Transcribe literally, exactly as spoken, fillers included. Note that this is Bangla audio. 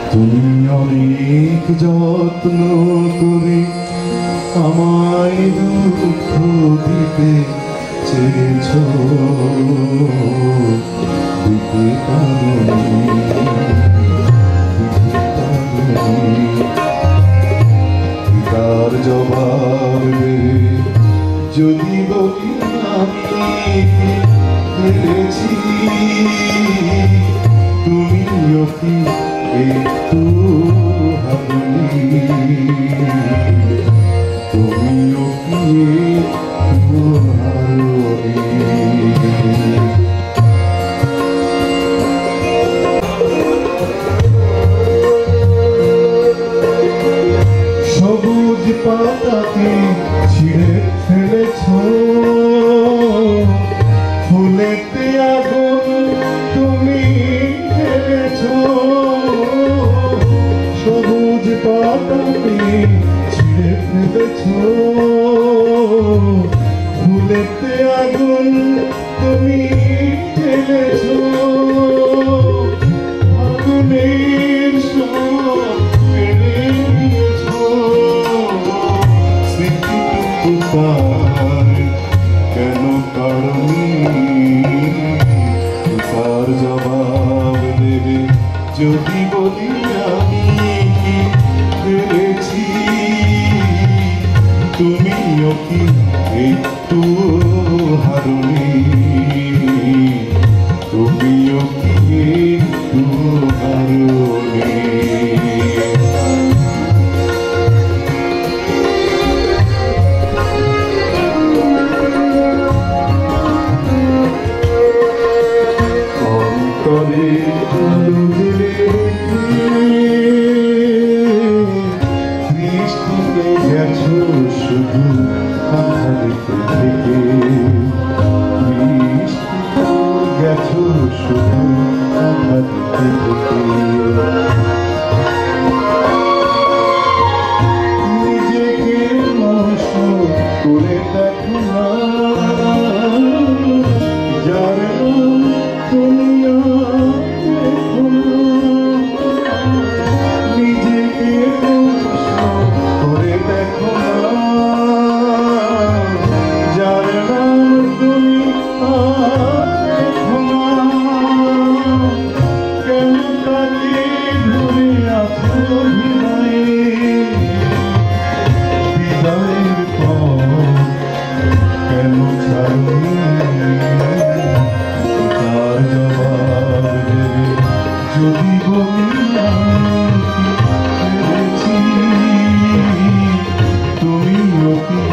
তুমি অনেক যত্ন করে আমায় দুঃখ দিতে চেয়েছ, দিতে পারোনি, দিতে পারোনি। তার জবাব দেবে যদি বলি আমি হেরেছি, তুমিও কি একটু হারনি, তুমিও কি একটু হারনি। সবুজ পাতাকে ছিঁড়ে ফেলেছ, ফুলেতে আগুন তুমি ঢেলেছ। সবুজ পাতাকে ছিঁড়ে ফেলেছ, ফুলেতে আগুন তুমি ঢেলেছ। আগুনের সব কেড়ে নিয়েছ, স্মৃতিটুকু তার কেন কারণে? তার জবাব দেবে যদি বলি আমি কি পেরেছি, তুমিও কি একটু হারনি, তুমিও কি একটু হারনি। অন্তরে আলো জ্বেলে দৃষ্টিতে গেছো শুধু আধারিতে থেকে, দৃষ্টিতে গেছো শুধু আধারিতে থেকে। নিজেকে নষ্ট করে দেখো না, যার নাম তুমি দেখো না। নিজেকে নষ্ট করে দেখো না, যার নাম তুমি দেখো না। কেন তাকে ধরে আছো হৃদয়ে, বিদায়ের পর কেন ছাড়নি? তার জবাব দেবে যদি বলি আমি হেরেছি, তুমিও কি